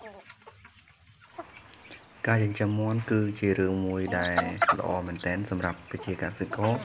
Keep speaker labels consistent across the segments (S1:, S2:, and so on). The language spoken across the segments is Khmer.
S1: Cái dân chăm món cứ chỉ rừng mùi đài lọ mình tén xâm rập với chia cả sự có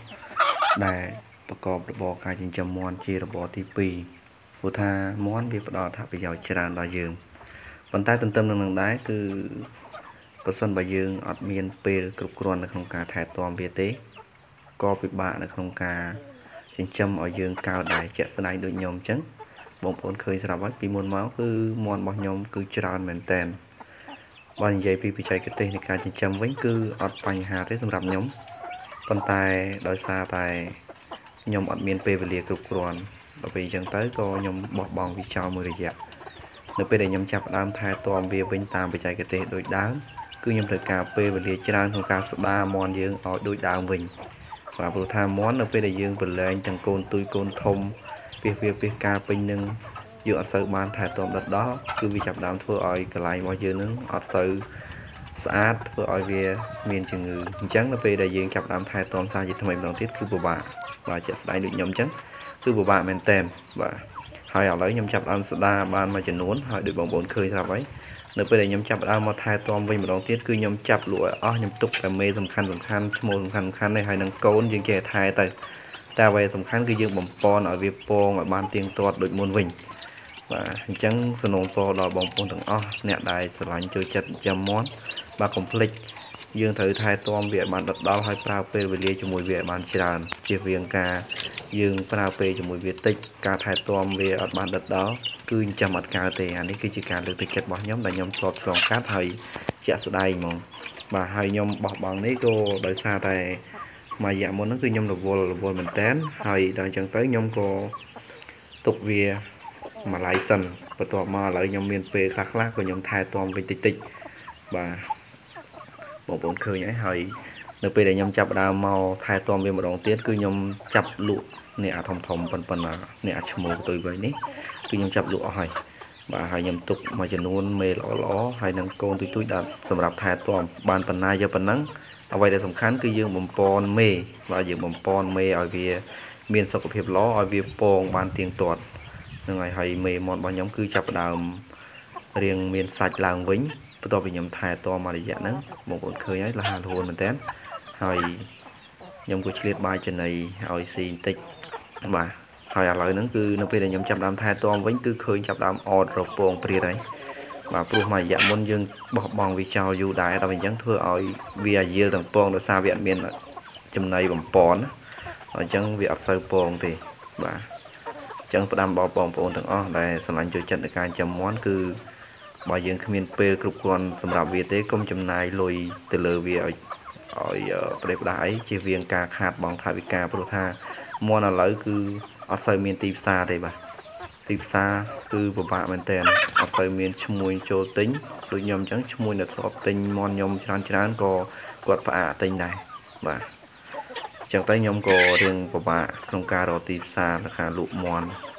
S1: đàiประกอบระบบการចិញ្ចឹមមាន់ជារបបទី2ព្រោះថាមាន់វាផ្ដល់អត្ថប្រយោជន៍ច្រើនដល់យើងប៉ុន្តែទន្ទឹមនឹងដែរគឺប្រសិនបើយើងអត់មានពេលគ្រប់គ្រាន់នៅក្នុងការថែទាំវាទេក៏ពិបាកនៅក្នុងការចិញ្ចឹមឲ្យយើងកើតដែរជាក់ស្ដែងដូចខ្ញុំអញ្ចឹងបងប្អូនឃើញស្រាប់ហើយពីមុនមកគឺមាន់របស់ខ្ញុំគឺច្រើនមែនតើបើនិយាយពីបច្ចេកទេសនៃការចិញ្ចឹមវិញគឺអត់បញ្ហាទេសម្រាប់ខ្ញុំប៉ុន្តែដោយសារតែខ្ញុំអត់មានពេលវេលាគ្រប់គ្រាន់ដល់ពេលអញ្ចឹងទៅក៏ខ្ញុំបោះបង់វាចោលមួយរយៈនៅពេលដែលខ្ញុំចាប់ផ្ដើមថែទាំវាវិញតាមបច្ចេកទេសដូចដើមគឺខ្ញុំត្រូវការពេលវេលាច្រើនក្នុងការស្ដារមាន់យើងឲ្យដូចដើមវិញបាទព្រោះថាមាន់នៅពេលដែលយើងប្រឡែងទាំងកូនទុយកូនធំពីការពេញនឹងយើងអត់សូវបានថែទាំដិតដល់គឺវាចាប់ផ្ដើមធ្វើឲ្យកន្លែងរបស់យើងនឹងអត់សូវស្អាតធ្វើឲ្យវាមានជំងឺអញ្ចឹងនៅពេលដែលយើងចាប់ផ្ដើមថែទាំសារជាថ្មីម្ដងទៀតគឺពិបាកបាទជាក់ស្ដែងដូចខ្ញុំអញ្ចឹងគឺពិបាកមែនតើបាទហើយឥឡូវខ្ញុំចាប់ផ្ដើមស្ដារបានមួយចំនួនហើយដូចបងប្អូនឃើញស្រាប់ហើយនៅពេលដែលខ្ញុំចាប់ផ្ដើមមកថែទាំវិញម្ដងទៀតគឺខ្ញុំចាប់លក់ឲ្យអស់ខ្ញុំទុកតែមេសំខាន់ឈ្មោះសំខាន់នេះហើយនឹងកូនយើងចេះថែទៅតែអ្វីសំខាន់គឺយើងបំពន់ឲ្យវាពងឲ្យបានទៀងទាត់ដូចមុនវិញបាទអញ្ចឹងសំណូមពរដល់បងប្អូនទាំងអស់អ្នកដែលស្រឡាញ់ចូលចិត្តចិញ្ចឹមមាន់បាទកុំភ្លេចយើងត្រូវថែទាំវាឲ្យបានដិតដល់ហើយប្រើពេលវេលាជាមួយវាឲ្យបានច្រើនជៀសវាងការយើងប្រើពេលជាមួយវាតិចការថែទាំវាអត់បានដិតដល់គឺចិញ្ចឹមអត់កើតទេអានេះគឺជាការលើកទឹកចិត្តរបស់ខ្ញុំដែលខ្ញុំធ្លាប់ឆ្លងកាត់ហើយជាក់ស្ដែងហ្មងបាទហើយខ្ញុំបោះបង់នេះក៏ដោយសារតែមួយរយៈមុនហ្នឹងគឺខ្ញុំរវល់មែនតើហើយដល់អញ្ចឹងទៅខ្ញុំក៏ទុកវាមួយឡៃសិនបន្ទាប់មកឥឡូវខ្ញុំមានពេលខ្លះក៏ខ្ញុំថែទាំវិញតិចបាទបងប្អូនឃើញហើយនៅពេលដែលខ្ញុំចាប់ដើមមកថែទាំវាម្ដងទៀតគឺខ្ញុំចាប់លក់នេះអាធំប៉ុណ្ណានេះអាឈ្មោះផ្ទុយវិញនេះគឺខ្ញុំចាប់លក់អស់ហើយបាទហើយខ្ញុំទុកមួយចំនួនមេល្អហើយនឹងកូនទុយដែលសម្រាប់ថែទាំបានប៉ុណ្ណាយកប៉ុណ្ណឹងអ្វីដែលសំខាន់គឺយើងបំពន់មេបាទយើងបំពន់មេឲ្យវាមានសុខភាពល្អឲ្យវាពងបានទៀងទាត់នឹងហើយមេមាន់របស់ខ្ញុំគឺចាប់ដើមរៀងមានសាច់ឡើងវិញបន្ទាប់ពីខ្ញុំថែទាំមួយរយៈហ្នឹងបងប្អូនឃើញហើយលះរហូតមែនតើហើយខ្ញុំក៏ឆ្លៀតបាយចំណីឲ្យស៊ីបន្តិចបាទហើយឥឡូវហ្នឹងគឺនៅពេលដែលខ្ញុំចាប់ដើមថែទាំវិញគឺឃើញចាប់ដើមអត់រពងព្រាតហើយបាទព្រោះមួយរយៈមុនយើងបោះបង់វាចោលយូរដែរដល់អញ្ចឹងធ្វើឲ្យវាអាយាលទាំងពងដោយសារវាអត់មានចំណីបំពន់អញ្ចឹងវាអត់សូវពងទេបាទអញ្ចឹងផ្ដាំបងប្អូនទាំងអស់ដែលស្រឡាញ់ចូលចិត្តในការចិញ្ចឹមមាន់គឺបើយើងគ្មានពេលគ្រប់គ្រាន់សម្រាប់វាទេកុំចំណាយលុយទៅលើវាឲ្យប្រេះផ្ដាស់អីជៀសវាងការខាតបង់ថវិកាព្រោះថាមាន់ឥឡូវគឺអត់សូវមានទីផ្សារទេបាទទីផ្សារគឺពិបាកមែនតើអត់សូវមានឈ្មួញចូលទិញដូចខ្ញុំអញ្ចឹងឈ្មួញដែលធ្លាប់ទិញមាន់ខ្ញុំច្រើនក៏គាត់ផ្អាកទិញដែរបាទអញ្ចឹងទៅខ្ញុំក៏រៀងពិបាកក្នុងការរកទីផ្សារនៅខាងលក់មាន់